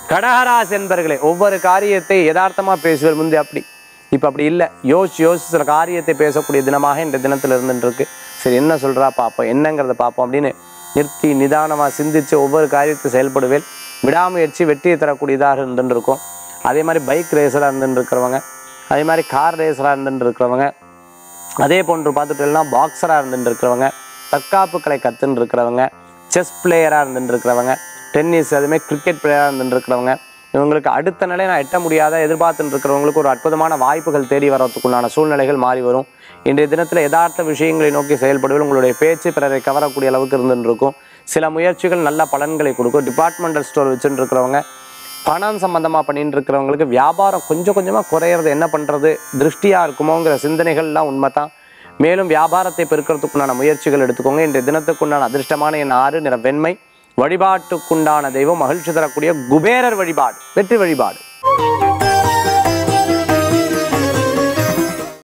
கடகராசி என்பர்களே, ஒவ்வொரு காரியத்தை யதார்த்தமா பேசுவது முந்தி அப்படி இப்போ அப்படி இல்லை. யோசிச்சு சில காரியத்தை பேசக்கூடிய தினமாக இந்த தினத்தில் இருந்துருக்கு. சரி, என்ன சொல்கிறா பார்ப்போம், என்னங்கிறத பார்ப்போம் அப்படின்னு நிறுத்தி நிதானமாக சிந்தித்து ஒவ்வொரு காரியத்தை செயல்படுவேன். விடாமுயற்சி வெற்றியை தரக்கூடியதாக இருந்துருக்கும். அதே மாதிரி பைக் ரேஸராக இருந்துருக்கிறவங்க, அதே மாதிரி கார் ரேஸராக இருந்துருக்கிறவங்க, அதே போன்று பார்த்துட்டோம்னா பாக்ஸராக இருந்துருக்கிறவங்க, தற்காப்பு கலை கற்றுன்னு இருக்கிறவங்க, செஸ் பிளேயராக இருந்துருக்கிறவங்க, டென்னிஸ், அதுமாதிரி கிரிக்கெட் பிளேயராக இருந்துருக்கிறவங்க, இவங்களுக்கு அடுத்த நிலை நான் எட்ட முடியாத எதிர்பார்த்துட்டு இருக்கிறவங்களுக்கு ஒரு அற்புதமான வாய்ப்புகள் தேடி வரத்துக்குண்டான சூழ்நிலைகள் மாறி வரும். இன்றைய தினத்தில் யதார்த்த விஷயங்களை நோக்கி செயல்படுவது உங்களுடைய பேச்சு பிறரை கவரக்கூடிய அளவுக்கு இருந்துருக்கும். சில முயற்சிகள் நல்ல பலன்களை கொடுக்கும். டிபார்ட்மெண்டல் ஸ்டோர் வச்சுட்டு இருக்கிறவங்க, பணம் சம்பந்தமாக பண்ணிட்டு இருக்கிறவங்களுக்கு வியாபாரம் கொஞ்சம் கொஞ்சமாக குறையிறது, என்ன பண்ணுறது, திருஷ்டியாக இருக்குமோங்கிற சிந்தனைகள்லாம் உண்மை தான். மேலும் வியாபாரத்தை பெருக்கிறதுக்குண்டான முயற்சிகள் எடுத்துக்கோங்க. இன்றைய தினத்துக்குண்டான அதிர்ஷ்டமான என் 6 நிற வெண்மை. வழிபாட்டுக்குண்டான தெய்வம் மகிழ்ச்சி தரக்கூடிய குபேரர் வழிபாடு வெற்றி வழிபாடு.